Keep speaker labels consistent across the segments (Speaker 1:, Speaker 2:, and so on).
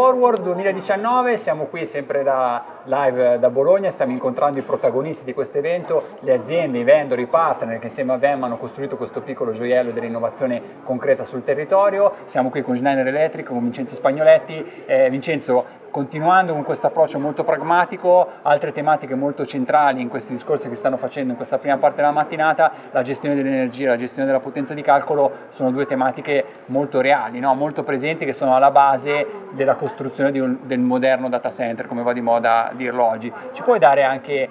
Speaker 1: Forward 2019, siamo qui sempre live da Bologna, stiamo incontrando i protagonisti di questo evento, le aziende, i vendor, i partner che insieme a VEM hanno costruito questo piccolo gioiello dell'innovazione concreta sul territorio. Siamo qui con Schneider Electric, con Vincenzo Spagnoletti. Vincenzo, continuando con questo approccio molto pragmatico, altre tematiche molto centrali in questi discorsi che stanno facendo in questa prima parte della mattinata, la gestione dell'energia, la gestione della potenza di calcolo, sono due tematiche molto reali, no? Molto presenti, che sono alla base della costruzione del moderno data center, come va di moda dirlo oggi. Ci puoi dare anche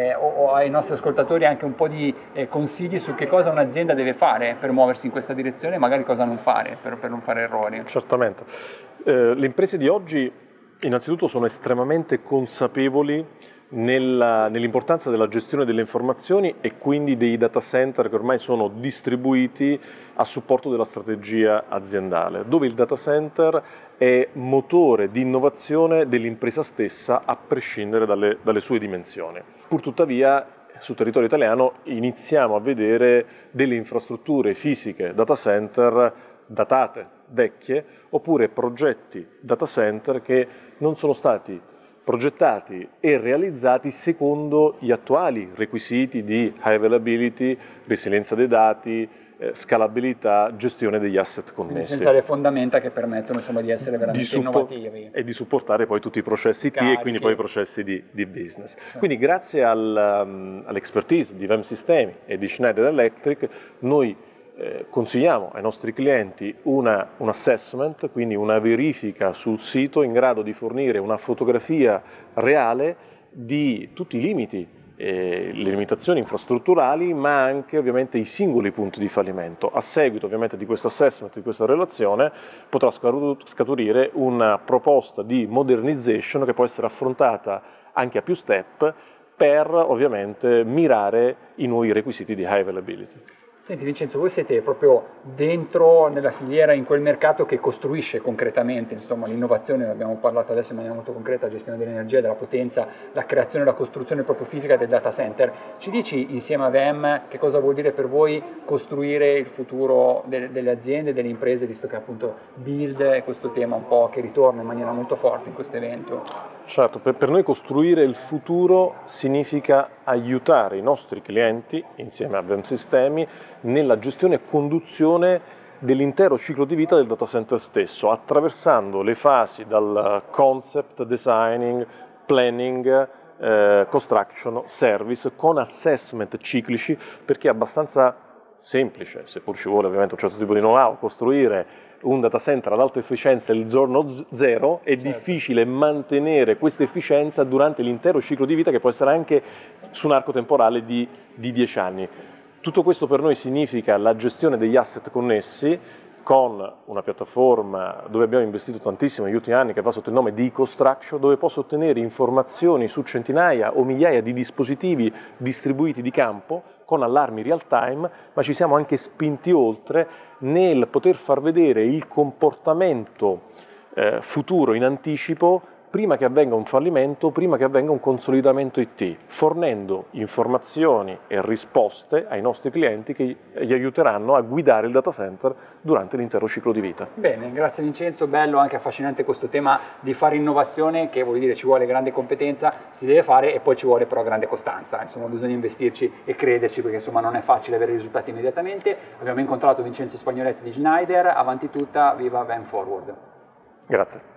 Speaker 1: o ai nostri ascoltatori anche un po' di consigli su che cosa un'azienda deve fare per muoversi in questa direzione e magari cosa non fare per non fare errori?
Speaker 2: Certamente. Le imprese di oggi innanzitutto sono estremamente consapevoli nell'importanza della gestione delle informazioni e quindi dei data center che ormai sono distribuiti a supporto della strategia aziendale, dove il data center è motore di innovazione dell'impresa stessa a prescindere dalle sue dimensioni. Purtuttavia, sul territorio italiano iniziamo a vedere delle infrastrutture fisiche data center datate, vecchie, oppure progetti data center che non sono stati progettati e realizzati secondo gli attuali requisiti di high availability, resilienza dei dati, scalabilità, gestione degli asset connessi.
Speaker 1: Quindi senza le fondamenta che permettono insomma, di essere veramente innovativi.
Speaker 2: E di supportare poi tutti i processi T e quindi poi i processi di business. Quindi grazie all'expertise di VEM Sistemi e di Schneider Electric noi consigliamo ai nostri clienti un assessment, quindi una verifica sul sito in grado di fornire una fotografia reale di tutti i limiti, le limitazioni infrastrutturali, ma anche ovviamente i singoli punti di fallimento. A seguito ovviamente di questo assessment, di questa relazione, potrà scaturire una proposta di modernization che può essere affrontata anche a più step per ovviamente mirare i nuovi requisiti di high availability.
Speaker 1: Senti Vincenzo, voi siete proprio dentro nella filiera, in quel mercato che costruisce concretamente l'innovazione, abbiamo parlato adesso in maniera molto concreta, la gestione dell'energia, della potenza, la creazione e la costruzione proprio fisica del data center. Ci dici insieme a VEM che cosa vuol dire per voi costruire il futuro delle aziende, delle imprese, visto che appunto build è questo tema un po' che ritorna in maniera molto forte in questo evento?
Speaker 2: Certo, per noi costruire il futuro significa aiutare i nostri clienti, insieme a VEM Sistemi, nella gestione e conduzione dell'intero ciclo di vita del data center stesso, attraversando le fasi dal concept, designing, planning, construction, service, con assessment ciclici, perché è abbastanza semplice, seppur ci vuole ovviamente un certo tipo di know-how, costruire un data center ad alta efficienza il giorno zero, è difficile mantenere questa efficienza durante l'intero ciclo di vita, che può essere anche su un arco temporale di 10 anni. Tutto questo per noi significa la gestione degli asset connessi con una piattaforma dove abbiamo investito tantissimo negli ultimi anni, che va sotto il nome di EcoStruxure, dove posso ottenere informazioni su centinaia o migliaia di dispositivi distribuiti di campo con allarmi real time, ma ci siamo anche spinti oltre nel poter far vedere il comportamento futuro in anticipo prima che avvenga un fallimento, prima che avvenga un consolidamento IT, fornendo informazioni e risposte ai nostri clienti che gli aiuteranno a guidare il data center durante l'intero ciclo di vita.
Speaker 1: Bene, grazie Vincenzo, bello, anche affascinante questo tema di fare innovazione, che vuol dire ci vuole grande competenza, si deve fare, e poi ci vuole però grande costanza, insomma bisogna investirci e crederci, perché insomma non è facile avere risultati immediatamente. Abbiamo incontrato Vincenzo Spagnoletti di Schneider, avanti tutta, viva VEM Forward.
Speaker 2: Grazie.